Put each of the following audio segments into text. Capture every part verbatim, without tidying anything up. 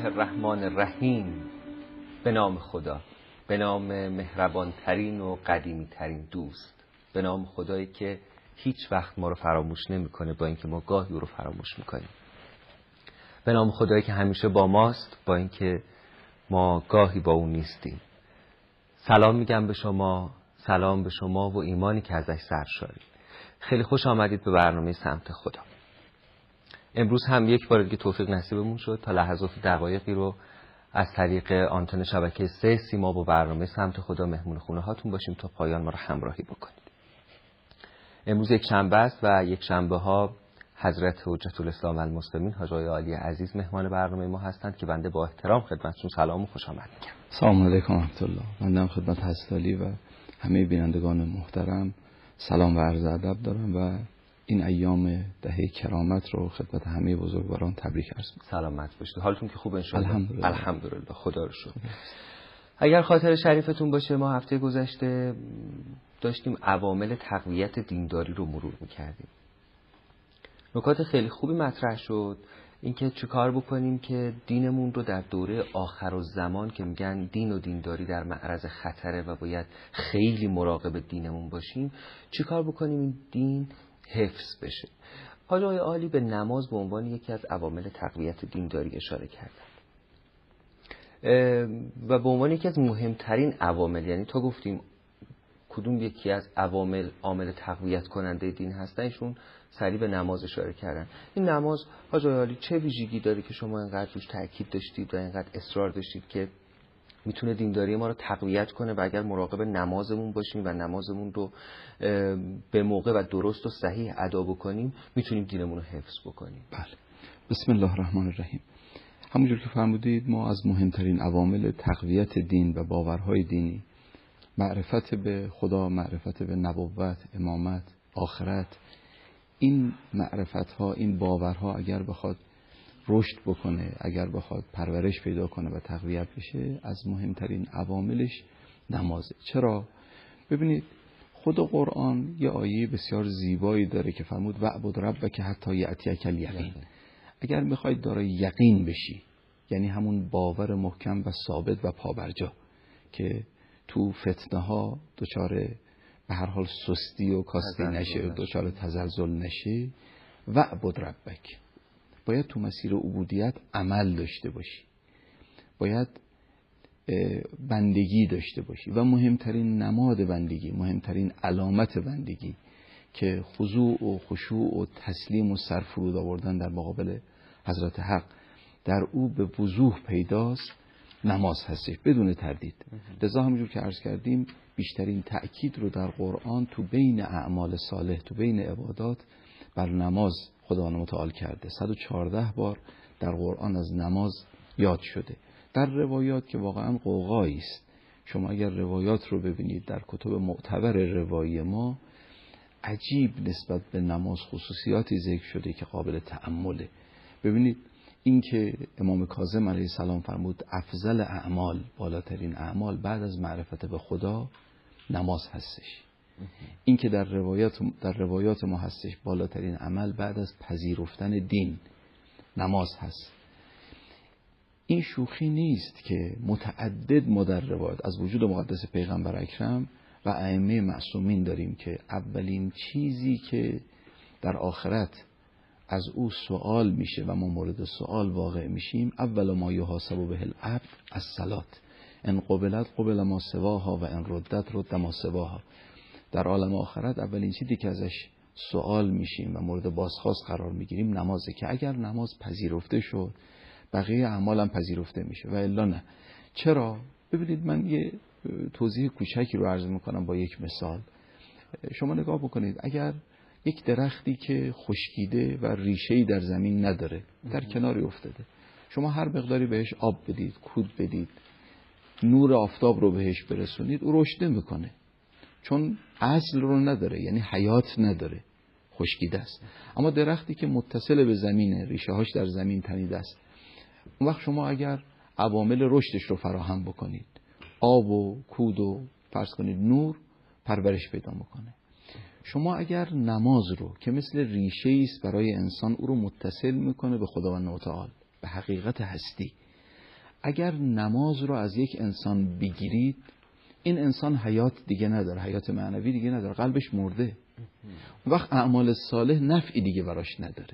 الرحمن الرحیم. به نام خدا، به نام مهربان ترین و قدیمی ترین دوست، به نام خدایی که هیچ وقت ما رو فراموش نمیکنه با اینکه ما گاهی او رو فراموش میکنیم. به نام خدایی که همیشه با ماست با اینکه ما گاهی با اون نیستیم. سلام میگم به شما، سلام به شما و ایمانی که ازش سرشارید. خیلی خوش آمدید به برنامه سمت خدا. امروز هم یک بار دیگه توفیق نصیبمون شد تا لحظات دقایقی رو از طریق آنتن شبکه سه سیما با برنامه سمت خدا مهمون خونه هاتون باشیم تا پایان ما رو همراهی بکنید. امروز یک شنبه است و یک شنبه ها حضرت حجت الاسلام المسلمین حاج آقای عالی عزیز مهمان برنامه ما هستند که بنده با احترام خدمتشون سلام و خوش آمد میگم. سلام علیکم و رحمت الله. بنده هم خدمت حضرت علی و همه بینندگان محترم سلام و عرض ادب دارم و این ایام دهه کرامت رو خدمت همه بزرگواران تبریک عرض می‌کنم. سلامت باشید. حالتون که خوب ان شاء الله؟ الحمدلله. الحمدلله. خدا رو شکر. اگر خاطر شریفتون باشه ما هفته گذشته داشتیم عوامل تقویت دینداری رو مرور می‌کردیم. نکات خیلی خوبی مطرح شد، اینکه چه کار بکنیم که دینمون رو در دوره آخر الزمان که میگن دین و دینداری در معرض خطره و باید خیلی مراقب دینمون باشیم، چه کار بکنیم این دین حفظ بشه. حاج آقای عالی به نماز به عنوان یکی از عوامل تقویت دینداری اشاره کردن و به عنوان یکی از مهمترین عوامل، یعنی تا گفتیم کدوم یکی از عوامل عامل تقویت کننده دین هستن، ایشون سریع به نماز اشاره کردن. این نماز حاج آقای عالی چه ویژگی داره که شما اینقدر روش تاکید داشتید و اینقدر اصرار داشتید که میتونه دینداری ما رو تقویت کنه و اگر مراقب نمازمون باشیم و نمازمون رو به موقع و درست و صحیح ادا بکنیم میتونیم دینمون رو حفظ بکنیم؟ بله. بسم الله الرحمن الرحیم. همونجور که فرمودید ما از مهمترین عوامل تقویت دین و باورهای دینی معرفت به خدا، معرفت به نبوت، امامت، آخرت، این معرفت ها، این باورها اگر بخواد رشد بکنه، اگر بخواد پرورش پیدا کنه و تقویت بشه، از مهمترین عواملش نمازه. چرا؟ ببینید خود قرآن یه آیه بسیار زیبایی داره که فرمود وعبد ربک حتی یأتیک الیقین. اگر میخواید دارای یقین بشی، یعنی همون باور محکم و ثابت و پابرجا که تو فتنه ها دچار به هر حال سستی و کاستی نشه، دچار تزلزل نشه، وعبد ربک، باید تو مسیر عبودیت عمل داشته باشی، باید بندگی داشته باشی و مهمترین نماد بندگی، مهمترین علامت بندگی که خضوع و خشوع و تسلیم و سرفرود آوردن در مقابل حضرت حق در او به وضوح پیداست، نماز هستش بدون تردید. لذا همونجور که عرض کردیم بیشترین تأکید رو در قرآن تو بین اعمال صالح، تو بین عبادات بر نماز خداوند متعال کرده. صد و چهارده بار در قرآن از نماز یاد شده. در روایات که واقعا قوقایی است، شما اگر روایات رو ببینید در کتب معتبر روایی ما، عجیب نسبت به نماز خصوصیاتی ذکر شده که قابل تأمله. ببینید این که امام کاظم علیه السلام فرمود افضل اعمال، بالاترین اعمال بعد از معرفت به خدا نماز هستش. این که در روایات در روایات ما هستش بالاترین عمل بعد از پذیرفتن دین نماز هست. این شوخی نیست که متعدد ما در روایات از وجود مقدس پیغمبر اکرم و ائمه معصومین داریم که اولین چیزی که در آخرت از او سوال میشه و ما مورد سوال واقع میشیم، اول ما یحاسب به العبد الصلات، ان قبلت قبل ما سواها و ان ردت رد ما سواها. در عالم آخرت اولین چیزی که ازش سوال میشیم و مورد بازخواست قرار میگیریم نمازه که اگر نماز پذیرفته شد بقیه اعمال هم پذیرفته میشه و الا نه. چرا؟ ببینید من یه توضیح کوچکی رو عرض میکنم با یک مثال. شما نگاه بکنید، اگر یک درختی که خشکیده و ریشه‌ای در زمین نداره در کناری افتاده، شما هر مقداری بهش آب بدید، کود بدید، نور آفتاب رو بهش برسونید، او رشد نمیکنه، چون اصل رو نداره، یعنی حیات نداره، خشکیده است. اما درختی که متصل به زمینه، ریشه هاش در زمین تنیده است، اون وقت شما اگر عوامل رشدش رو فراهم بکنید، آب و کود و فرض کنید نور، پرورش پیدا میکنه. شما اگر نماز رو که مثل ریشه است برای انسان، او رو متصل میکنه به خداوند متعال، به حقیقت هستی، اگر نماز رو از یک انسان بگیرید، این انسان حیات دیگه نداره، حیات معنوی دیگه نداره، قلبش مرده. وقت اعمال صالح نفعی دیگه براش نداره.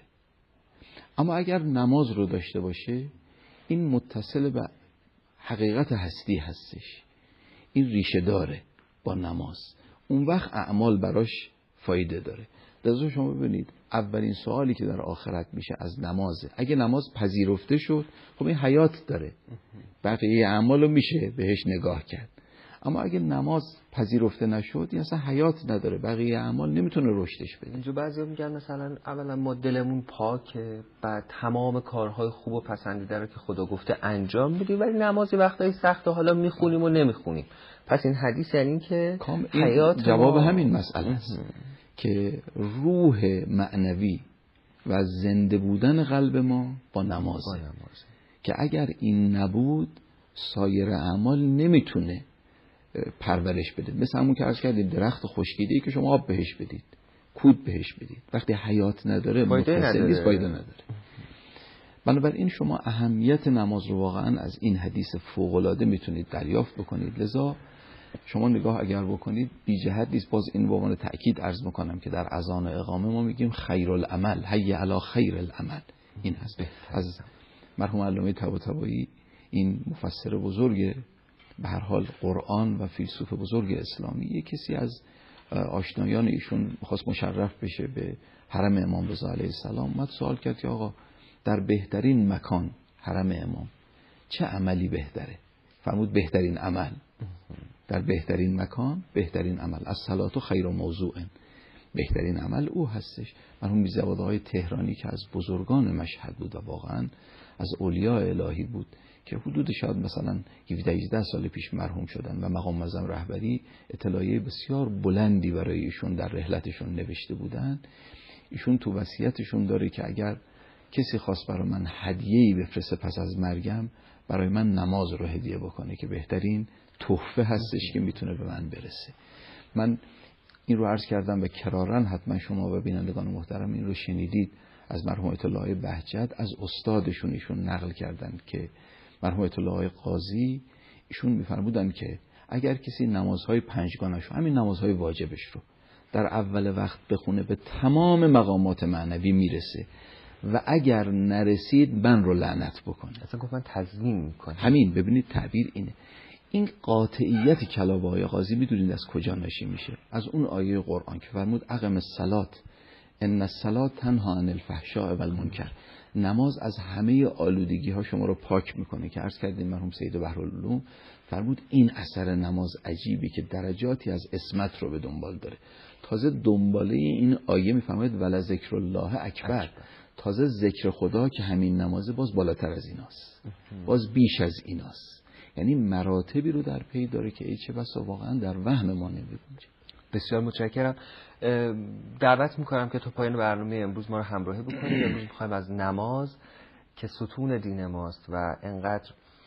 اما اگر نماز رو داشته باشه، این متصل به حقیقت هستی هستش، این ریشه داره با نماز، اون وقت اعمال براش فایده داره. لذا شما ببینید اولین سوالی که در آخرت میشه از نمازه. اگه نماز پذیرفته شد، خب این حیات داره، بقیه اعمالو میشه بهش نگاه کرد. اما اگه نماز پذیرفته نشد، این اصلا حیات نداره، بقیه اعمال نمیتونه رشدش بده. اینجا بعضیا میگن مثلا اولا ما دلمون پاکه، بعد تمام کارهای خوب و پسندیده رو که خدا گفته انجام میدیم، ولی نمازی وقتایی سخته حالا میخونیم و نمیخونیم. پس این حدیث یعنی این که حیات جواب ما... همین مسئله است که روح معنوی و زنده بودن قلب ما با نمازه. با نمازه که اگر این نبود سایر اعمال نمیتونه پرورش بده. مثل همون که عرض کردیم درخت خشکیده‌ای که شما آب بهش بدید، کود بهش بدید، وقتی حیات نداره متصل نیست، فایده نداره. بنابراین شما اهمیت نماز رو واقعا از این حدیث فوق‌العاده میتونید دریافت بکنید. لذا شما نگاه اگر بکنید بی جهت نیست. باز این به عنوان تأکید عرض میکنم که در اذان و اقامه ما میگیم خیر العمل، حی علی خیر العمل. این هست از مرحوم علامه طباطبایی، این مفسر بزرگ به هر حال قرآن و فیلسوف بزرگ اسلامی. یک کسی از آشنایان ایشون می‌خواست مشرف بشه به حرم امام رضا علیه السلام، اومد سوال کرد که آقا در بهترین مکان حرم امام چه عملی بهتره؟ فرمود بهترین عمل در بهترین مکان بهترین عمل الصلاة خیر موضوع، بهترین عمل او هستش. مرحوم میرزاوادهای تهرانی که از بزرگان مشهد بود و واقعا از اولیاء الهی بود که حدود شاید مثلا هفده هجده سال پیش مرحوم شدن و مقام معظم رهبری اطلاعیه بسیار بلندی برای ایشون در رحلتشون نوشته بودن. ایشون تو وصیتشون داره که اگر کسی خواست برای من هدیه‌ای بفرسته پس از مرگم، برای من نماز رو هدیه بکنه که بهترین تحفه هستش که میتونه به من برسه. من این رو عرض کردم و کرارن حتما شما و بینندگان محترم این رو شنیدید از مرحوم آیت الله بهجت، از استادشون ایشون نقل کردن که مرحوم آیت الله قاضی ایشون میفرمودن که اگر کسی نمازهای پنجگانش رو، همین نمازهای واجبش رو در اول وقت بخونه به تمام مقامات معنوی میرسه و اگر نرسید من رو لعنت بکنه. اصلا گفت من تضمین میکنم. همین ببینید تعبیر اینه. این قاطعیت کلام آقای قاضی میدونید از کجا ناشی میشه؟ از اون آیه قرآن که فرمود اقم الصلاة ان الصلاة تنها عن الفحشاء و المنکر. نماز از همه آلودگی ها شما رو پاک میکنه که عرض کردیم مرحوم سید بحرالعلوم فرمود این اثر نماز عجیبی که درجاتی از عصمت رو به دنبال داره. تازه دنباله این آیه میفرماید ولذکر الله اکبر، تازه ذکر خدا که همین نمازه باز بالاتر از ایناست، باز بیش از ایناست. یعنی مراتبی رو در پی داره که ای چه بسا واقعا در وهم ما نمی‌بینیم. بسیار متشکرم. دعوت میکنم که تا پایان برنامه امروز ما رو همراهی بکنید. امروز میخوایم از نماز که ستون دین ماست و انقدر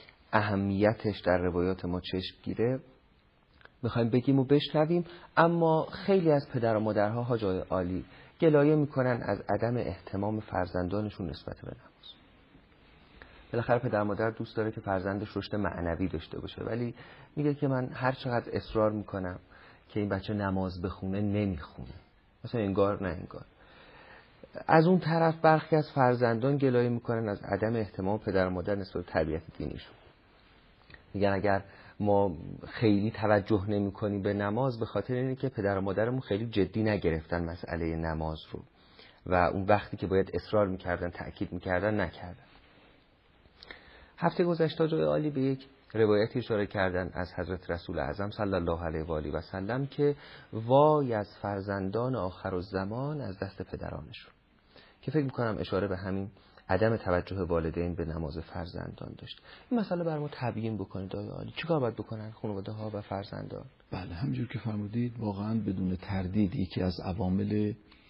اهمیتش در روایات ما چشم گیره میخوایم بگیم و بشنویم. اما خیلی از پدر و مادرها حاجای عالی گلایه میکنن از عدم اهتمام فرزندانشون نسبت به نماز. بالاخره پدر مادر دوست داره که فرزندش رشد معنوی داشته باشه، ولی میگه که من هر چقدر اصرار میکنم که این بچه نماز بخونه نمیخونه، مثلا انگار نه انگار. از اون طرف برخی از فرزندان گلایه میکنن از عدم اهتمام پدر و مادر نسبت به تربیت دینیشون. میگن اگر ما خیلی توجه نمی کنیم به نماز به خاطر اینه که پدر و مادرمون خیلی جدی نگرفتن مسئله نماز رو و اون وقتی که باید اصرار میکردن تأکید میکردن نکردن. هفته گذشته جای عالی به یک روایتی اشاره کردن از حضرت رسول اعظم صلی الله علیه و آله و سلم که وای از فرزندان آخرالزمان از دست پدرانشون، که فکر میکنم اشاره به همین عدم توجه والدین به نماز فرزندان داشت. این مسئله برام تبیین بکنید آقای عالی، چیکار باید بکنن خانواده ها و فرزندان؟ بله همونجور که فرمودید واقعا بدون تردید یکی از عوامل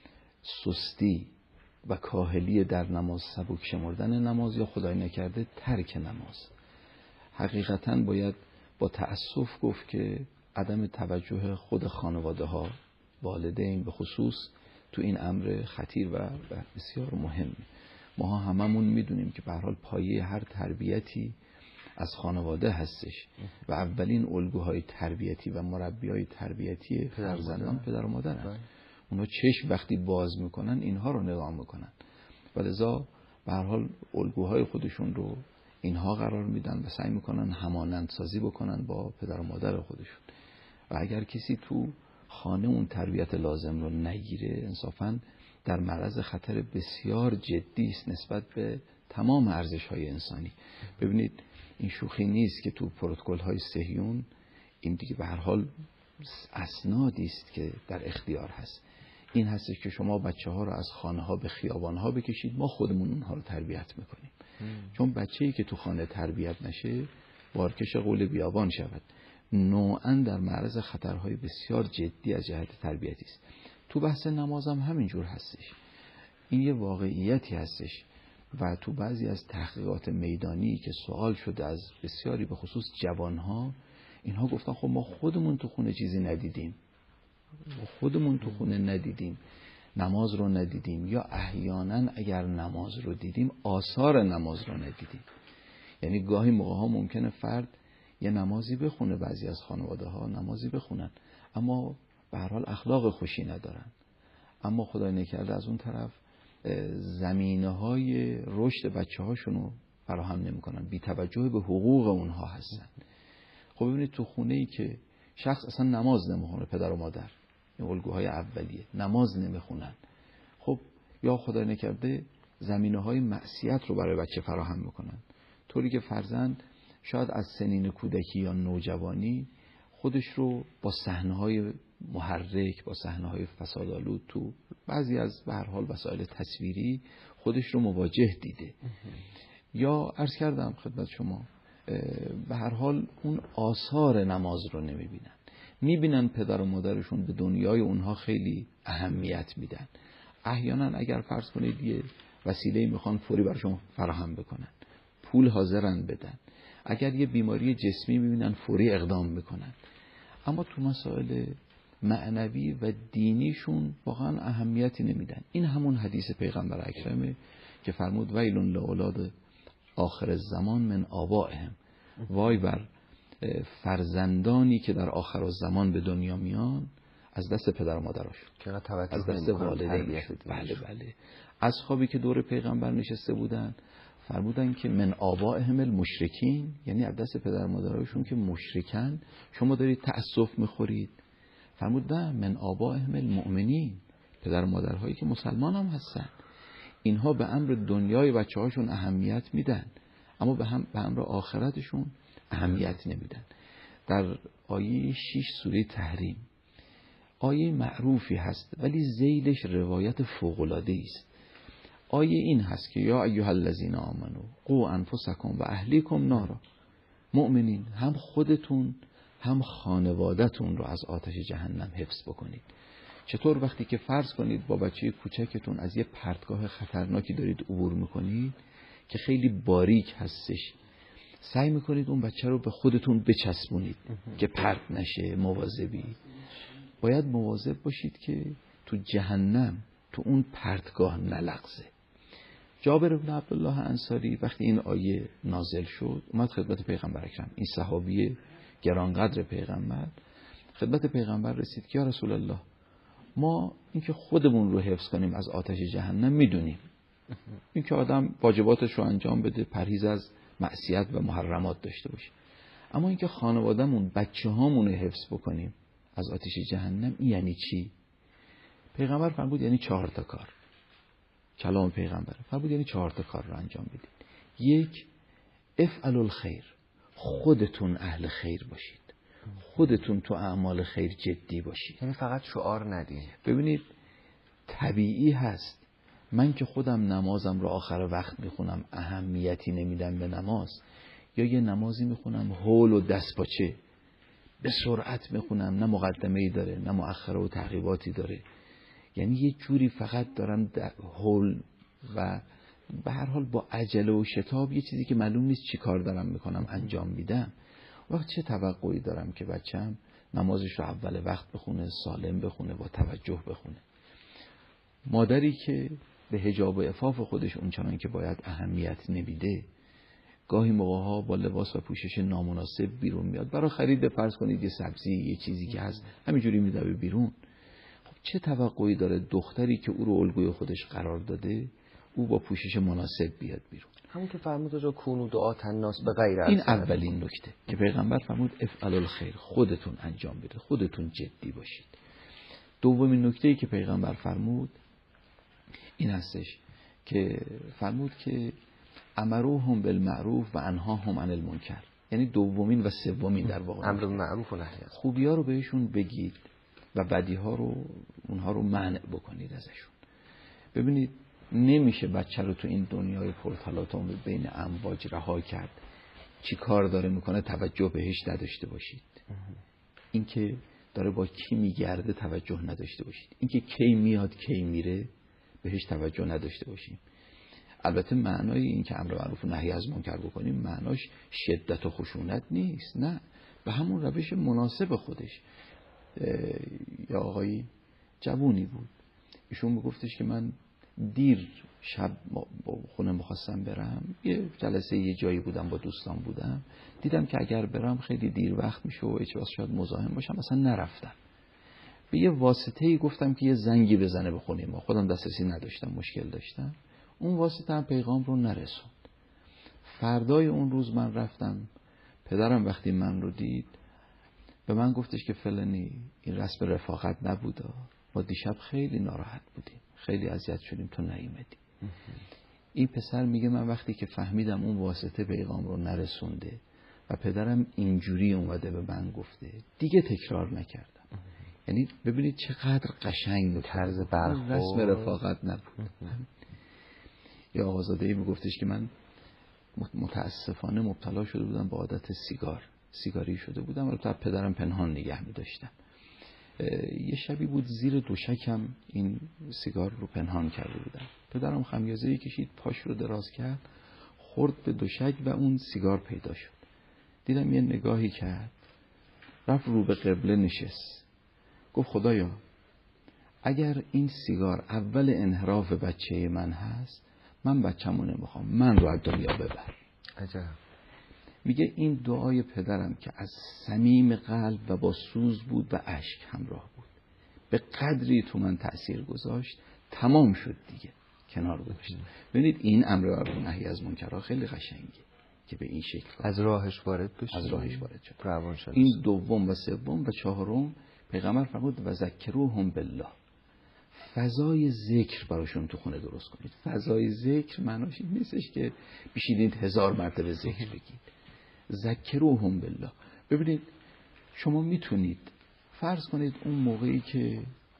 سستی و کاهلی در نماز، سبک شمردن نماز یا خدای نکرده ترک نماز. حقیقتاً باید با تأسف گفت که عدم توجه خود خانواده ها، والدین به خصوص، تو این امر خطیر و بسیار مهمه. ما هممون میدونیم که به هر حال پایه هر تربیتی از خانواده هستش و اولین الگوهای تربیتی و مربیای تربیتی فرزندان پدر و مادر هست. اونا چشم وقتی باز میکنن اینها رو نگاه میکنن و لذا به هر حال الگوهای خودشون رو اینها قرار میدن و سعی میکنن همانند سازی بکنن با پدر و مادر خودشون. و اگر کسی تو خانه اون تربیت لازم رو نگیره انصافاً در معرض خطر بسیار جدی است نسبت به تمام ارزش‌های انسانی. ببینید این شوخی نیست که تو پروتکل‌های صهیون این دیگه به هر حال اسنادی است که در اختیار هست. این هستش که شما بچه‌ها رو از خانه‌ها به خیابان‌ها بکشید، ما خودمون اونها رو تربیت می‌کنیم. چون بچه‌ای که تو خانه تربیت نشه بارکش قول بیابان شود. نوعاً در معرض خطرهای بسیار جدی از جهت تربیتی است. تو بحث نمازم همینجور هستش. این یه واقعیتی هستش و تو بعضی از تحقیقات میدانی که سوال شده از بسیاری به خصوص جوانها، اینها گفتن خب ما خودمون تو خونه چیزی ندیدیم، ما خودمون تو خونه ندیدیم، نماز رو ندیدیم، یا احیانا اگر نماز رو دیدیم آثار نماز رو ندیدیم. یعنی گاهی موقع ها ممکنه فرد یه نمازی بخونه، بعضی از خانواده ها نمازی بخونن اما به هر حال اخلاق خوشی ندارن، اما خدای نکرده از اون طرف زمینه‌های رشد بچه‌هاشونو فراهم نمی‌کنن، بی توجه به حقوق اونها هستن. خب ببینید تو خونه‌ای که شخص اصلا نماز نمیخونه، پدر و مادر این الگوهای اولیه نماز نمیخونن، خب یا خدای نکرده زمینه‌های معصیت رو برای بچه فراهم میکنن، طوری که فرزند شاید از سنین کودکی یا نوجوانی خودش رو با صحنه‌های محرک، با صحنه‌های فسادآلود تو بعضی از به هر حال وسایل تصویری خودش رو مواجه دیده. یا عرض کردم خدمت شما به هر حال اون آثار نماز رو نمیبینن، میبینن پدر و مادرشون به دنیای اونها خیلی اهمیت میدن. احیانا اگر فرض کنید یه وسیله میخوان فوری براشون فراهم بکنن، پول حاضرن بدن، اگر یه بیماری جسمی میبینن فوری اقدام میکنن، اما تو مسائل معنوی و دینیشون واقعا اهمیتی نمیدن. این همون حدیث پیغمبر اکرمه که فرمود ویل لاولاد آخر الزمان من آبائهم، وای بر فرزندانی که در آخر الزمان به دنیا میان از دست پدر و مادرشون، از دست والدینشون. بله بله. اصحابی که دور پیغمبر نشسته بودن فرمودن که من آبائهم المشرکین، یعنی از دست پدر و مادرشون که مشرکن شما دارید تأسف میخورید. فرمود نه من آبائهم المؤمنین، پدر و مادرهایی که مسلمان هم هستن، اینها به امر دنیای بچه هاشون اهمیت میدن اما به هم به امر آخرتشون اهمیت نمیدن. در آیه شش سوره تحریم آیه معروفی هست ولی ذیلش روایت فوق‌العاده است. آیه این هست که یا ایها الذین آمنو قوا انفسکم و اهلیکم نارا، مؤمنین هم خودتون هم خانواده‌تون رو از آتش جهنم حفظ بکنید. چطور؟ وقتی که فرض کنید با بچه کوچکتون از یه پرتگاه خطرناکی دارید عبور میکنید که خیلی باریک هستش، سعی میکنید اون بچه رو به خودتون بچسبونید که پرت نشه. مواظبی باید مواظب باشید که تو جهنم تو اون پرتگاه نلغزه. جابر بن عبدالله انصاری وقتی این آیه نازل شد اومد خدمت پیغمبر اکرم، این صحابی گرانقدر پیغمبر، خدمت پیغمبر رسید که یا رسول الله ما اینکه خودمون رو حفظ کنیم از آتش جهنم میدونیم، اینکه آدم واجباتش رو انجام بده، پرهیز از معصیت و محرمات داشته باشه، اما اینکه خانوادهمون بچه هامون رو حفظ بکنیم از آتش جهنم این یعنی چی؟ پیغمبر فرمود یعنی چهار تا کار. کلام پیغمبر فرمود یعنی چهار تا کار رو انجام بدید. یک، افعلوا الخیر، خودتون اهل خیر باشید، خودتون تو اعمال خیر جدی باشید، یعنی فقط شعار ندین. ببینید طبیعی هست من که خودم نمازم رو آخر وقت میخونم اهمیتی نمیدم به نماز، یا یه نمازی میخونم هول و دستپاچه به سرعت میخونم، نه مقدمه‌ای داره نه مؤخره و تعقیباتی داره، یعنی یه جوری فقط دارم هول و به هر حال با عجله و شتاب یه چیزی که معلوم نیست چی کار دارم میکنم انجام میدم. وقت چه توقعی دارم که بچم نمازش رو اول وقت بخونه، سالم بخونه، با توجه بخونه؟ مادری که به حجاب و عفاف خودش اونچنان که باید اهمیت نمیده، گاهی موقع‌ها با لباس و پوشش نامناسب بیرون میاد برای خرید فرض کنید یه سبزی، یه چیزی که هست، همینجوری میدوه بیرون. خب چه توقعی داره دختری که او رو الگوی خودش قرار داده او با پوشش مناسب بیاد بیرون؟ همون که فرمود اونجا کونوا دعاة الناس به غیر این اولین نکته که پیغمبر فرمود افعلوا الخیر، خودتون انجام بده، خودتون جدی باشید. دومین نکته‌ای که پیغمبر فرمود این هستش که فرمود که امروهم بالمعروف و انهاهم عن المنکر، یعنی دومین و سومین در واقع امر معروف و نهی از خوبی‌ها رو بهشون بگید و بدی‌ها رو اونها رو منع بکنید ازشون. ببینید نمیشه بچه رو تو این دنیای پرتلاطم بین امواج رها کرد. چی کار داره میکنه توجه بهش نداشته باشید. اینکه داره با کی میگرده توجه نداشته باشید. اینکه کی میاد کی میره بهش توجه نداشته باشیم. البته معنای این که امر معروف و نهی از منکر بکنیم معناش شدت و خشونت نیست، نه، به همون روش مناسب خودش. یا آقایی جوونی بود، ایشون میگفتش که من دیر شب خونه میخواستم برم، یه جلسه یه جایی بودم با دوستان بودم، دیدم که اگر برم خیلی دیر وقت میشه و هیچ وقت شاید مزاحم باشم، اصلا نرفتم. به یه واسطه‌ای گفتم که یه زنگی بزنه به خونه ما، خودم دسترسی نداشتم، مشکل داشتم. اون واسطه هم پیغام رو نرسوند. فردای اون روز من رفتم، پدرم وقتی من رو دید به من گفتش که فلانی این رسم رفاقت نبوده، ما دیشب خیلی ناراحت بودیم، خیلی اذیت شدیم تو نیومدی. این پسر میگه من وقتی که فهمیدم اون واسطه پیغام رو نرسونده و پدرم اینجوری اومده به من گفته دیگه تکرار نکردم. یعنی ببینید چقدر قشنگ طرز برخورد، رسم رفاقت نبود. یا آقازاده‌ای میگفتش که من متاسفانه مبتلا شده بودم به عادت سیگار، سیگاری شده بودم، البته پدرم پنهان نگه می‌داشتم. یه شبی بود زیر دوشکم این سیگار رو پنهان کرده بودم. پدرم خمیازه‌ای کشید، پاش رو دراز کرد، خورد به دوشک و اون سیگار پیدا شد. دیدم یه نگاهی کرد، رفت رو به قبله نشست، گفت خدایا اگر این سیگار اول انحراف بچه من هست، من بچه‌مو نمیخوام، من رو از دنیا ببر. عجب. میگه این دعای پدرم که از صمیم قلب و با سوز بود و اشک همراه بود، به قدری تو من تأثیر گذاشت، تمام شد دیگه، کنار گذاشت. ببینید این امر معروف و نهی از منکر خیلی قشنگه که به این شکل از راهش وارد بشه، از راهش وارد شد. روان شد. این دوم و سوم و چهارم پیغمبر فرمود و ذکروهم بالله، فضای ذکر براشون تو خونه درست کنید. فضای ذکر معناش این نیستش که بشینید هزار مرتبه ذکر بگید. ذکروهم بالله. ببینید شما میتونید فرض کنید اون موقعی که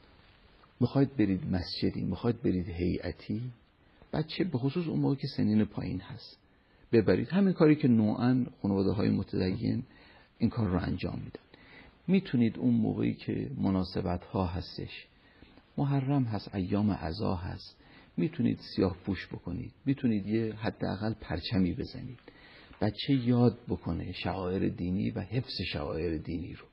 میخواید برید مسجدی، میخواید برید هیئتی، بچه به خصوص اون موقعی که سنین پایین هست ببرید. همین کاری که نوعاً خانواده های متدین این کار رو انجام میدن. میتونید اون موقعی که مناسبت ها هستش، محرم هست، ایام عزا هست، میتونید سیاه پوش بکنید، میتونید یه حداقل پرچمی بزنید، بچه یاد بکنه شعائر دینی و حفظ شعائر دینی رو.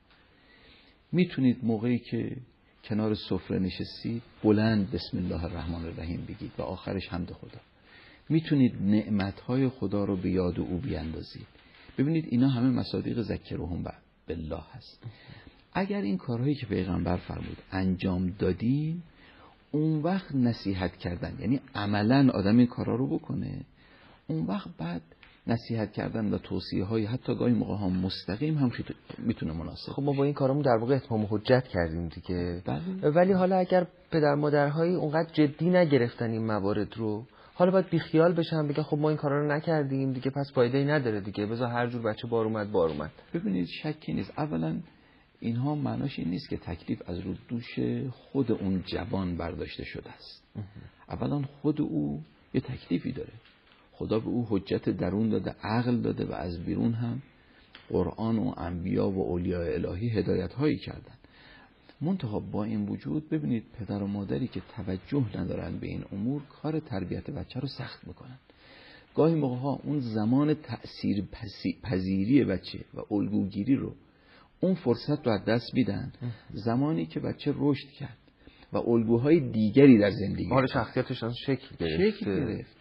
میتونید موقعی که کنار سفره نشستید بلند بسم الله الرحمن الرحیم بگید و آخرش حمد خدا. میتونید نعمتهای خدا رو به یاد او بیاندازید. ببینید اینا همه مصادیق ذکرهم بالله هست. اگر این کارهایی که پیغمبر فرمود انجام دادیم، اون وقت نصیحت کردن، یعنی عملاً آدم این کارا رو بکنه، اون وقت بعد نصیحت کردن و توصیه های حتی گاهی موقع ها مستقیم هم میتونه مناسب. خب ما با این کارامون در واقع اتمام حجت کردیم دیگه. ولی حالا اگر پدر مادرهای اونقدر جدی نگرفتن این موارد رو، حالا باید بیخیال بشن، بگن خب ما این کارا رو نکردیم دیگه، پس فایده‌ای نداره دیگه، بذار هر جور بچه بار اومد بار اومد. ببینید شکی نیست، اولا اینها معناش این نیست که تکلیف از رو دوش خود اون جوان برداشته شده است. اولا خود او یه تکلیفی داره، خدا به او حجت درون داده، عقل داده و از بیرون هم قرآن و انبیا و اولیاء الهی هدایت هایی کردن. منتها با این وجود ببینید پدر و مادری که توجه ندارن به این امور، کار تربیت بچه رو سخت میکنن. گاهی موقع ها اون زمان تأثیر پذیری بچه و الگوگیری رو، اون فرصت رو از دست میدن، زمانی که بچه رشد کرد و الگوهای دیگری در زندگی حالا شخصیتش از شکل گرفت. شکل گرفت.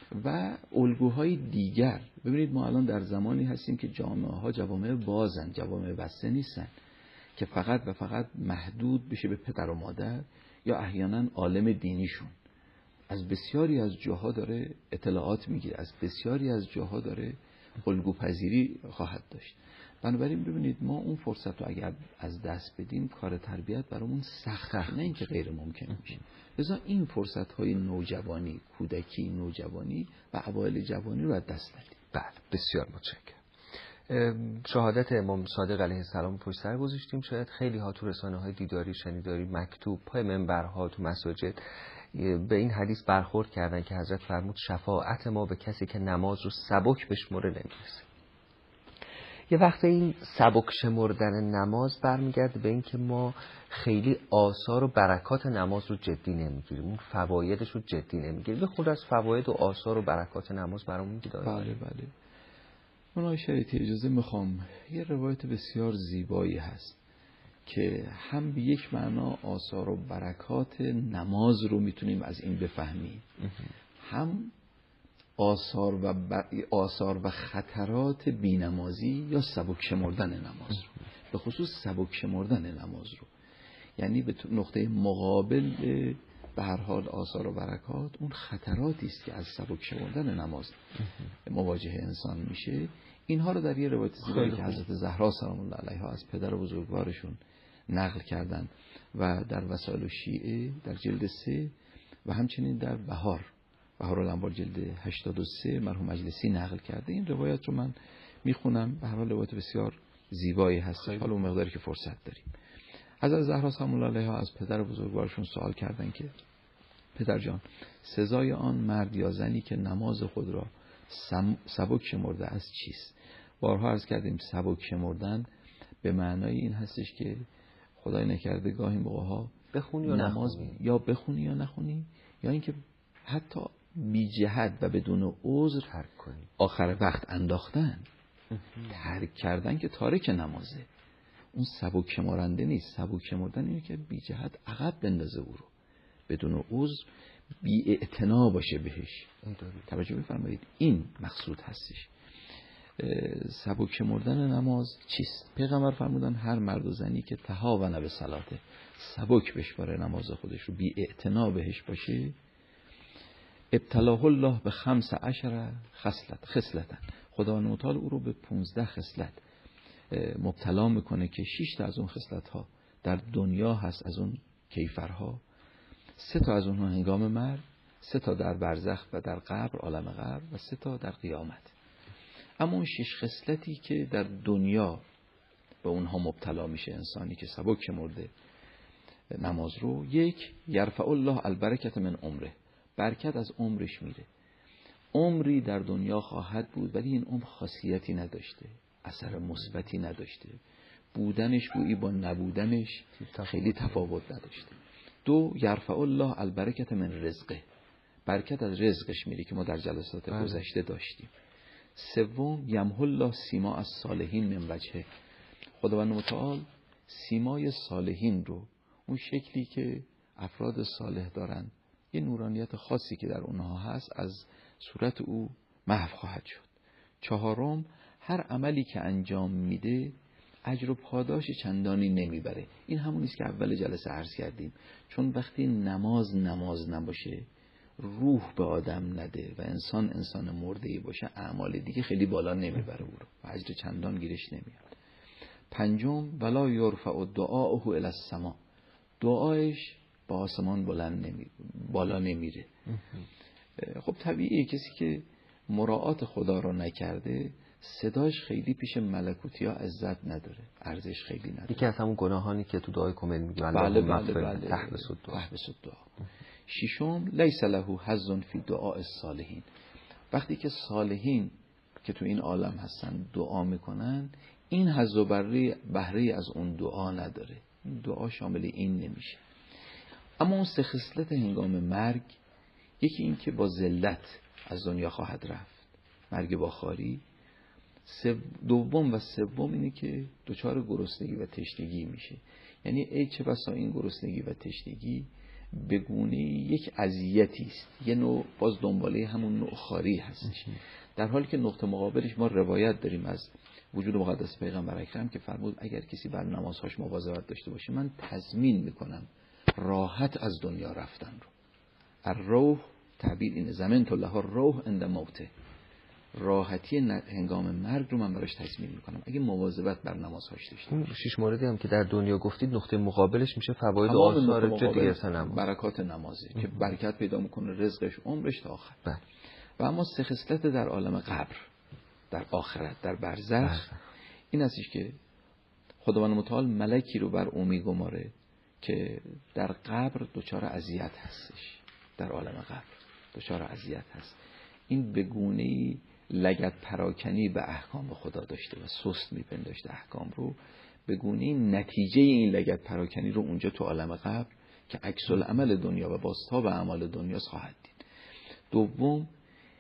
و الگوهای دیگر. ببینید ما الان در زمانی هستیم که جامعه ها جوامع بازن، جوامع بسته نیستن که فقط و فقط محدود بشه به پدر و مادر یا احیانا عالم دینیشون. از بسیاری از جاها داره اطلاعات میگیره، از بسیاری از جاها داره الگوپذیری خواهد داشت. بنابراین ببینید ما اون فرصت رو اگر از دست بدیم کار تربیت برامون سخته، نه اینکه غیر ممکن میشه. لذا این فرصت های نوجوانی، کودکی، نوجوانی و اوایل جوانی رو از دست ندیم. بله، بسیار متشکرم. شهادت امام صادق علیه السلام پشت سر گذاشتیم. شاید خیلی ها تو رسانه های دیداری، شنیداری، مکتوب، پای منبرها، تو مساجد به این حدیث برخورد کردن که حضرت فرمود شفاعت ما به کسی که نماز رو سبک بشمره نمیرسه. یه وقت این سبک شمردن نماز برمیگرده به این که ما خیلی آثار و برکات نماز رو جدی نمیگیریم، اون فوایدش رو جدی نمیگیریم. به خود از فواید و آثار و برکات نماز برامون میگه داره. بله بله. من شریعتی اجازه میخوام، یه روایت بسیار زیبایی هست که هم به یک معنا آثار و برکات نماز رو میتونیم از این بفهمیم، هم آثار و ب... آثار و خطرات بی‌نمازی یا سبک شمردن نماز رو، به خصوص سبک شمردن نماز رو. یعنی به نقطه مقابل به هر حال آثار و برکات اون خطراتی است که از سبک شمردن نماز مواجه انسان میشه. اینها رو در یه روایت زیبایی که حضرت زهرا سلام الله علیها از پدر بزرگوارشون نقل کردن و در وسائل الشیعه در جلد سه و همچنین در بهار بهار الانوار جلد هشتاد و سه مرحوم مجلسی نقل کرده. این روایت رو من میخونم، به هر حال روایت بسیار زیبایی هست. حالا اون مقداری که فرصت داریم. حضرت زهرا سلام الله علیها از پدر بزرگوارشون سوال کردن که پدر جان، سزای آن مرد یا زنی که نماز خود را سبک شمرده است چیست؟ بارها عرض کردیم سبک شمردن به معنای این هستش که خدای نکرده گاهی موقع‌ها بخونی یا نماز نخونی. یا بخونی یا نخونی، یا اینکه حتی بی جهت و بدون عذر ترک کنی، آخر وقت انداختن. ترک کردن که تارک نمازه، اون سبک شمارنده نیست. سبک شمردن اینه که بی جهت عقب بندازه او رو، بدون عذر بی اعتنا باشه بهش. توجه بفرمایید، این مقصود هستش. سبک شمردن نماز چیست؟ پیغمبر فرمودن هر مرد و زنی که تهاون به صلاته، سبک بشماره نماز خودش رو، بی اعتنا بهش باشه، ابتلاه الله به خمس عشر خصلت خصلتن، خدا متعال او رو به پونزده خصلت مبتلا میکنه که شش تا از اون خصلت ها در دنیا هست، از اون کیفرها، سه تا از اونها هنگام مرگ، سه تا در برزخ و در قبر، عالم قبر، و سه تا در قیامت. اما اون شش خصلتی که در دنیا به اونها مبتلا میشه انسانی که سبک شمرده نماز رو، یک، یرفع الله البرکت من عمره، برکت از عمرش میره. عمری در دنیا خواهد بود ولی این عمر خاصیتی نداشته، اثر مثبتی نداشته، بودنش گویی با نبودنش خیلی تفاوت نداشته. دو، یرفع الله البرکت من رزقه، برکت از رزقش میره که ما در جلسات گذشته داشتیم. سوم، یمحو الله سیما از صالحین من وجهه، خداوند متعال سیمای صالحین رو، اون شکلی که افراد صالح دارن، یه نورانیت خاصی که در اونها هست، از صورت او محو خواهد شد. چهارم، هر عملی که انجام میده اجر و پاداش چندانی نمیبره. این همون است که اول جلسه عرض کردیم، چون وقتی نماز نماز نباشه، روح به آدم نده و انسان انسان مرده‌ای باشه، اعمال دیگه خیلی بالا نمیبره او رو و اجر چندان گیرش نمیاد. پنجم، ولا یرفع دعاءه الی السما، دعایش با آسمان بلند نمی بالا نمیره. خب طبیعیه کسی که مراعات خدا رو نکرده، صداش خیلی پیش ملکوتی ها عزت نداره، ارزش خیلی نداره. یکی از همون گناهانی که تو دعای کمل میگه بله بله بله، تحبس الدعا. ششم، لیس له حظ فی دعاء الصالحین، وقتی که صالحین که تو این عالم هستن دعا میکنن، این حظ و بهره از اون دعا نداره، این دعا شامل این نمیشه. اما اون سه خصلت هنگام مرگ، یکی این که با ذلت از دنیا خواهد رفت، مرگ با خواری. دوم و سوم اینه که دچار گرسنگی و تشنگی میشه. یعنی ای چه بسا این گرسنگی و تشنگی به گونه یک اذیتی است، یه نوع باز دنباله همون نوع خاری هستش، در حالی که نقطه مقابلش ما روایت داریم از وجود مقدس پیغمبر اکرم که فرمود اگر کسی بر نمازهاش مواظبت داشته باشه من تضمین میکنم راحت از دنیا رفتن رو. الروح تعبیر اینه، زمین تو لها روح عند موته، راحتی هنگام مرگ رو من براش تضمین میکنم اگه مواظبت بر نمازهاش داشته باشه. شش موردی هم که در دنیا گفتید نقطه مقابلش میشه فواید و آثار جدی نماز، برکات نمازه که برکت پیدا میکنه رزقش عمرش تا آخر. بله. و اما سه خصلت در عالم قبر، در آخرت، در برزخ، این هستش که خداوند متعال ملکی رو بر او میگماره که در قبر دچار اذیت هستش، در عالم قبر دچار اذیت هست، این به گونه‌ای لگد پراکنی به احکام خدا داشته و سست میپنداشته احکام رو، به گونه‌ای نتیجه این لگد پراکنی رو اونجا تو عالم قبر که عکس العمل دنیا و بازتاب اعمال دنیا خواهد دید. دوم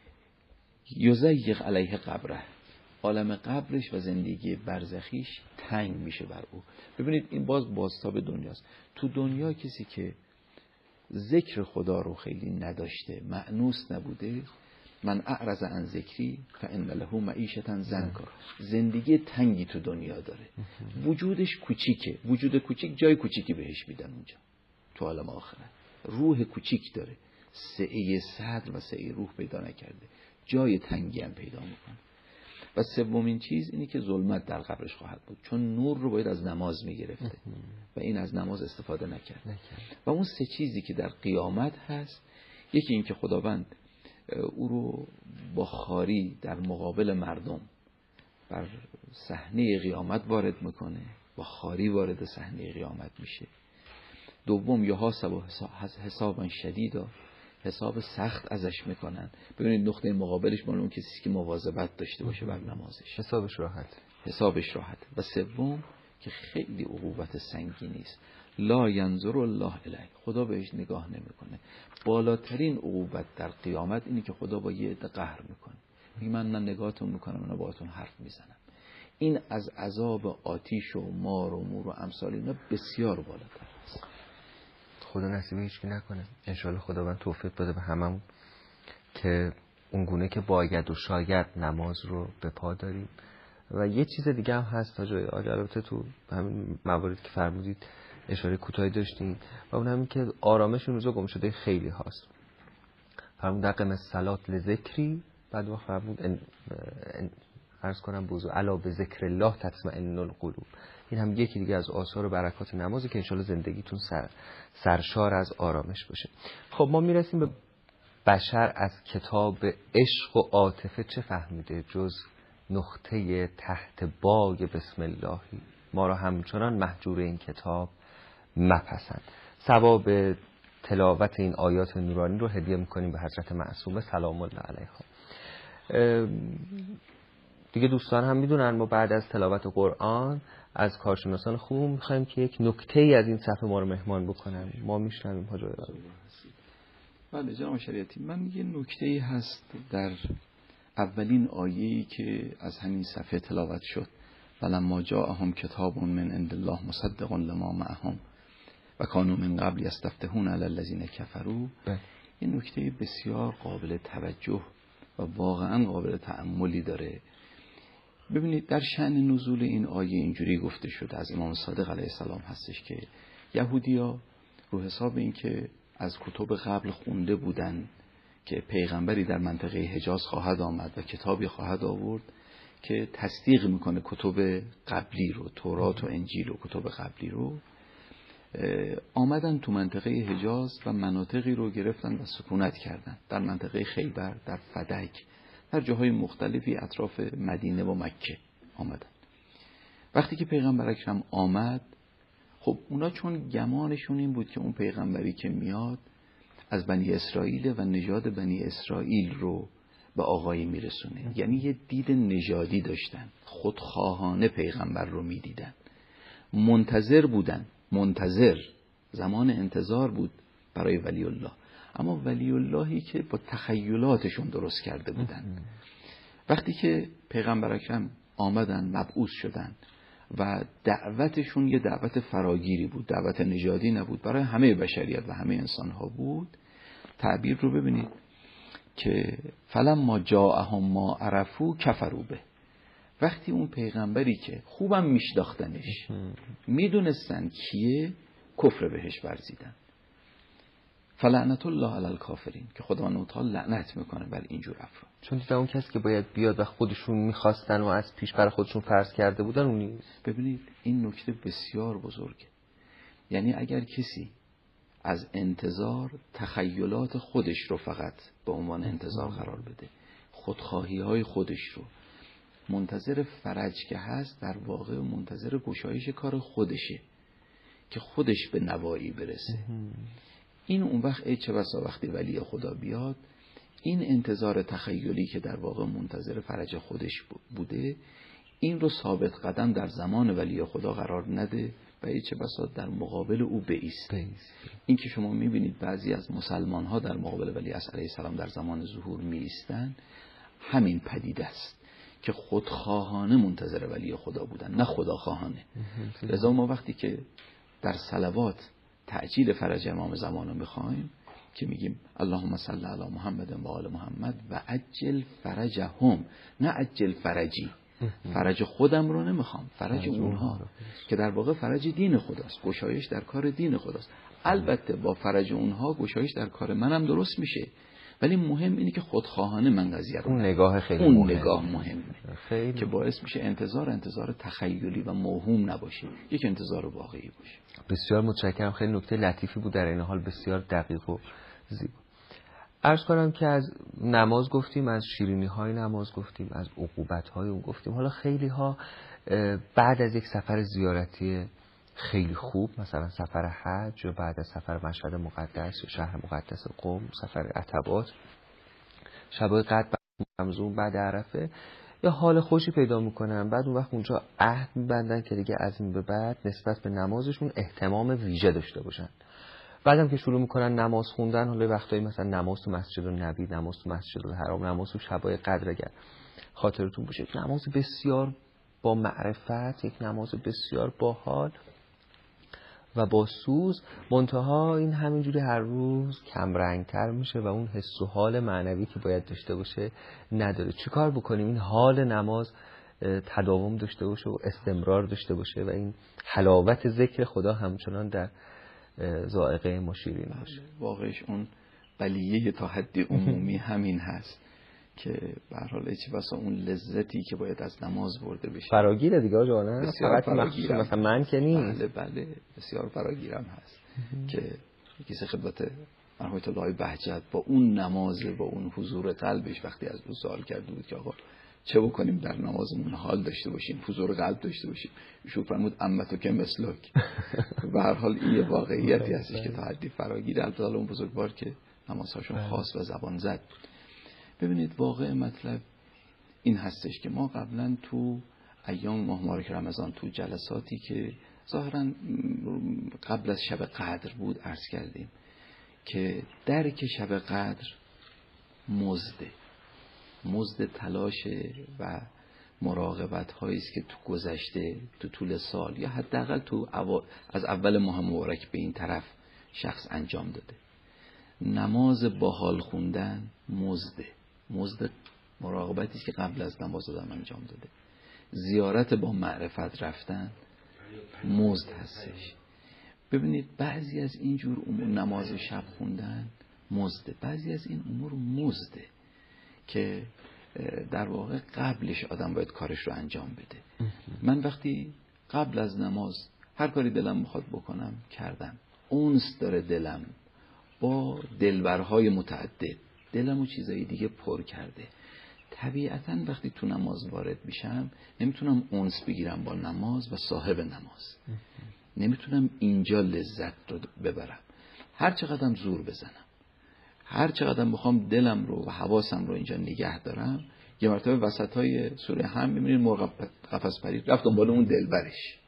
یضیق علیه قبره، عالم قبرش و زندگی برزخیش تنگ میشه بر او. ببینید این باز بازتاب دنیاست. تو دنیا کسی که ذکر خدا رو خیلی نداشته، مأنوس نبوده، من اعرض عن ذکری فان له معیشة ضنکا، زندگی تنگی تو دنیا داره، وجودش کوچیکه، وجود کوچیک جای کوچیکی بهش میدن اونجا تو عالم آخرت، روح کوچیک داره، سعه صدر و سعه روح پیدا نکرده، جای تنگی هم پیدا میکنه. و سومین چیز اینی که ظلمت در قبرش خواهد بود، چون نور رو باید از نماز میگرفته و این از نماز استفاده نکرد. و اون سه چیزی که در قیامت هست، یکی این که خداوند او رو با خاری در مقابل مردم بر صحنه قیامت وارد میکنه، با خاری وارد صحنه قیامت میشه. دوم یحاسب حسابا شدیدا، حساب سخت ازش میکنن. ببینید نقطه مقابلش مال اون کسی که مواظبت داشته باشه بر نمازش، حسابش راحت، حسابش راحت. و سوم که خیلی عقوبت سنگینی است، لا ینظر الله الیه، خدا بهش نگاه نمیکنه. بالاترین عقوبت در قیامت اینی که خدا با یه عده قهر میکنه، میگه من نه نگاهتون میکنم نه باهاتون حرف میزنم. این از عذاب آتیش و مار و مور و امثال اینا بسیار بالاتر است. خدا نصیب هیچ کی نکنه. ان شاءالله خداوند توفیق بده به هممون که اون گونه که باید و شاید نماز رو به پا داریم. و یه چیز دیگه هم هست تا جای آج، البته تو همین مواردی که فرمودید اشاره کوتاهی داشتین، و اون همین که آرامش روزا گم شده خیلی هاست. فرمود دقم الصلات لذکری، بعد وقت فرمود ان عرض کنم بوزو علا به ذکر الله تطمئن القلوب. این هم یکی دیگه از آثار و برکات نمازه که انشالله زندگیتون سر سرشار از آرامش باشه. خب ما میرسیم به بشر از کتاب عشق و عاطفه چه فهمیده جز نقطه تحت بای بسم اللهی، ما را همچنان محجور این کتاب مپسند. ثواب تلاوت این آیات نورانی رو هدیه میکنیم به حضرت معصومه سلام الله علیها. دیگه دوستان هم میدونن ما بعد از تلاوت قرآن از کارشناسان خوب میخوایم که یک نکته ای از این صفحه ما رو مهمان بکنن. ما میشنویم حاج آقا. بله جناب شریعتی، من یه نکته ای هست در اولین آیه‌ای که از همین صفحه تلاوت شد، ولما جاءهم کتاب من عند الله مصدق لما معهم و کانوا من قبل یستفتحون علی الذین کفروا. این نکته بسیار قابل توجه و واقعا قابل تأملی داره. ببینید در شأن نزول این آیه اینجوری گفته شده از امام صادق علیه السلام هستش که یهودیا رو حساب این که از کتب قبل خونده بودن که پیغمبری در منطقه حجاز خواهد آمد و کتابی خواهد آورد که تصدیق میکنه کتب قبلی رو، تورات و انجیل و کتب قبلی رو، آمدن تو منطقه حجاز و مناطقی رو گرفتن و سکونت کردن، در منطقه خیبر، در فدک، در جاهای مختلفی اطراف مدینه و مکه آمدن. وقتی که پیغمبر اکرم آمد، خب اونا چون گمانشون این بود که اون پیغمبری که میاد از بنی اسرائیل و نژاد بنی اسرائیل رو به آقایی میرسونه، یعنی یه دید نژادی داشتن، خودخواهانه پیغمبر رو میدیدن، منتظر بودن، منتظر زمان انتظار بود برای ولی الله، اما ولی اللهی که با تخیلاتشون درست کرده بودن. وقتی که پیغمبر اکرم آمدن، مبعوث شدن و دعوتشون یه دعوت فراگیری بود، دعوت نژادی نبود، برای همه بشریت و همه انسان ها بود. تعبیر رو ببینید که فلما جاءهم ما عرفوا کفروا به. وقتی اون پیغمبری که خوبم میشناختنش، میدونستن کیه، کفر بهش ورزیدن. فلعنت الله علی الکافرین، که خداوند تعالی لعنت میکنه بر اینجور افراد. چون دیدن اون کسی که باید بیاد و خودشون میخواستن و از پیش برای خودشون فرض کرده بودن اون نیست. ببینید این نکته بسیار بزرگه. یعنی اگر کسی از انتظار تخیلات خودش رو فقط به عنوان انتظار قرار بده، خودخواهی های خودش رو، منتظر فرج که هست، در واقع منتظر گشایش کار خودشه که خودش به نوایی برسه. این اون وقت ای چه بسا وقتی ولی خدا بیاد، این انتظار تخیلی که در واقع منتظر فرج خودش بوده، این رو ثابت قدم در زمان ولی خدا قرار نده و ای چه بسا در مقابل او بایسته. این که شما میبینید بعضی از مسلمان ها در مقابل ولی علیه السلام در زمان ظهور می ایستن، همین پدیده است که خودخواهانه منتظر ولی خدا بودن، نه خداخواهانه. لذا ما وقتی که در صلوات تعجیل فرج امام زمان رو میخوایم که میگیم اللهم صل علی محمد و آل محمد و عجل فرجهم، نه عجل فرجی. فرج خودم رو نمیخوام، فرج اونها، که در واقع فرج دین خداست، گشایش در کار دین خداست. البته با فرج اونها گشایش در کار منم درست میشه، ولی مهم اینه که خودخواهانه من قضیه رو، اون نگاه خیلی اون مهم. نگاه مهمه خیلی که باعث میشه انتظار انتظار تخیلی و موهوم نباشه، یک انتظار واقعی باشه. بسیار متشکرم، خیلی نکته لطیفی بود، در این حال بسیار دقیق و زیبا. عرض کنم که از نماز گفتیم، از شیرینی های نماز گفتیم، از عقوبت های اون گفتیم. حالا خیلی ها بعد از یک سفر زیارتی خیلی خوب، مثلا سفر حج یا بعد از سفر مشهد مقدس یا شهر مقدس قم، سفر عتبات، شبای قدر رمضان بعد عرفه، یا حال خوشی پیدا میکنن، بعد اون وقت اونجا عهد میبندن که دیگه از این به بعد نسبت به نمازشون اهتمام ویژه داشته باشن. بعدم که شروع میکنن نماز خوندن، حالا وقتایی مثلا نماز تو مسجد النبی، نماز تو مسجد الحرام، نماز تو شبای قدر، اگر خاطرتون باشه، نماز بسیار با معرفت، یک نماز بسیار باحال و با سوز، منتها این همینجوری هر روز کم رنگتر میشه و اون حس و حال معنوی که باید داشته باشه نداره. چیکار بکنیم این حال نماز تداوم داشته باشه و استمرار داشته باشه و این حلاوت ذکر خدا همچنان در ذائقه ما شیرین باشه؟ واقعش اون بلیه تا حد عمومی همین هست که به هر حال چه بسا اون لذتی که باید از نماز برده بشه فراگیره دیگه آقا نه، فقط مخصوص مثلا من که نیست. بله بله بسیار فراگیرم هست که کسی خدمت مرحوم الله بهجت با اون نماز، با اون حضور قلبش وقتی از او سوال کرده بود که آقا چه بکنیم در نمازمون حال داشته باشیم، حضور قلب داشته باشیم، ایشون فرمود امتو که مثلک. به هر حال این یه واقعیتی هستش که تا حدی فراگیر البته اون بزرگوار که نمازهاشون خاص و زبان زد. ببینید واقع مطلب این هستش که ما قبلا تو ایام ماه مبارک رمضان تو جلساتی که ظاهرا قبل از شب قدر بود عرض کردیم که درک شب قدر مزده مزد تلاش و مراقبت هایی است که تو گذشته تو طول سال یا حداقل تو اول از اول ماه مبارک به این طرف شخص انجام داده. نماز با حال خوندن مزده مزد مراقبتی است که قبل از نماز آدم انجام داده. زیارت با معرفت رفتن مزد هستش. ببینید بعضی از این جور امور، نماز شب خوندن مزده، بعضی از این امور مزده که در واقع قبلش آدم باید کارش رو انجام بده. من وقتی قبل از نماز هر کاری دلم میخواد بکنم کردم، اونس داره دلم با دلبرهای متعدد، دلم و چیزایی دیگه پر کرده، طبیعتاً وقتی تو نماز وارد میشم نمیتونم اونس بگیرم با نماز و صاحب نماز، نمیتونم اینجا لذت رو ببرم. هر چقدرم زور بزنم، هر چقدرم بخوام دلم رو و حواسم رو اینجا نگه دارم، یه مرتبه وسطای سوره هم میبینید مرغ قفس پرید رفت دنبال اون دلبرش.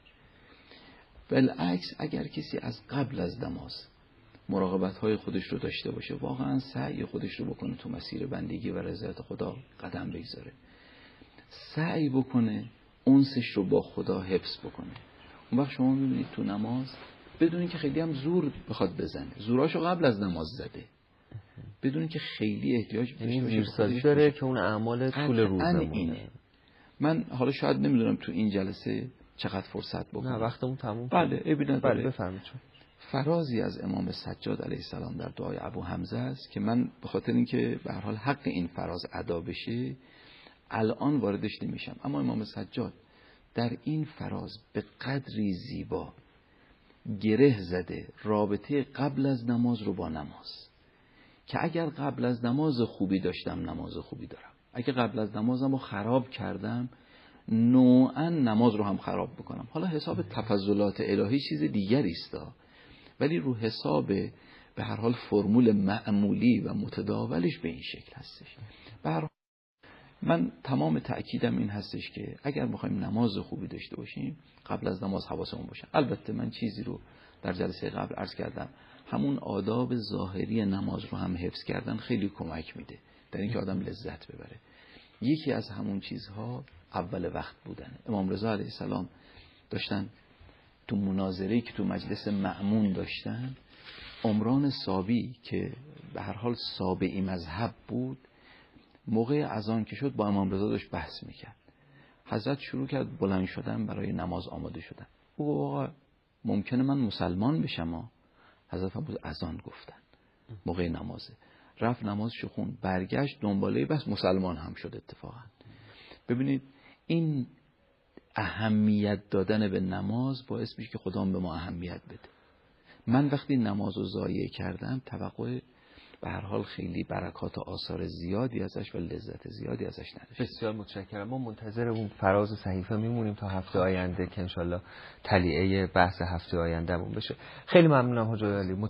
بالعکس اگر کسی از قبل از نماز مراقبت های خودش رو داشته باشه، واقعا سعی خودش رو بکنه تو مسیر بندگی و رضایت خدا قدم بگذاره، سعی بکنه اونسش رو با خدا حفظ بکنه. اون وقت شما میبینید تو نماز بدون اینکه خیلی هم زور بخواد بزنه، زوراشو قبل از نماز زده، بدون اینکه خیلی احتیاج بشه زیرسازی داره که اون اعمال طول روزمونه. من حالا شاید نمیدونم تو این جلسه چقدر فرصت بکنم. نه وقتمون تموم. بله ابیدن بله بفرمایید. فرازی از امام سجاد علیه السلام در دعای ابو حمزه است که من به خاطر اینکه به هر حال حق این فراز ادا بشه الان واردش نمیشم، اما امام سجاد در این فراز به قدری زیبا گره زده رابطه قبل از نماز رو با نماز، که اگر قبل از نماز خوبی داشتم نماز خوبی دارم، اگر قبل از نمازم رو خراب کردم نوعا نماز رو هم خراب بکنم. حالا حساب تفضلات الهی چیز دیگری است، ولی رو حساب به هر حال فرمول معمولی و متداولش به این شکل هستش. به هر حال من تمام تأکیدم این هستش که اگر می‌خوایم نماز خوبی داشته باشیم قبل از نماز حواسمون باشه. البته من چیزی رو در جلسه قبل عرض کردم، همون آداب ظاهری نماز رو هم حفظ کردن خیلی کمک میده در اینکه آدم لذت ببره. یکی از همون چیزها اول وقت بودن. امام رضا علیه السلام داشتن تو مناظره‌ای که تو مجلس مأمون داشتن، عمران صابی که به هر حال صابئی مذهب بود، موقع اذان که شد با امام رضا داشت بحث میکرد. حضرت شروع کرد بلند شدن برای نماز آماده شدن. او آقا ممکنه من مسلمان بشم. حضرت فرمود اذان گفتن موقع نمازه، رفت نمازش خوند، برگشت دنباله بس مسلمان هم شد اتفاقا. ببینید این اهمیت دادن به نماز باعث میشه که خدا به ما اهمیت بده. من وقتی نماز رو ضایع کردم توقع به هر حال خیلی برکات و آثار زیادی ازش و لذت زیادی ازش نداشتم. بسیار متشکرم. ما منتظر اون فراز صحیفه میمونیم تا هفته آینده که انشالله تلیعه بحث هفته آیندهمون بشه. خیلی ممنونم حاج علی.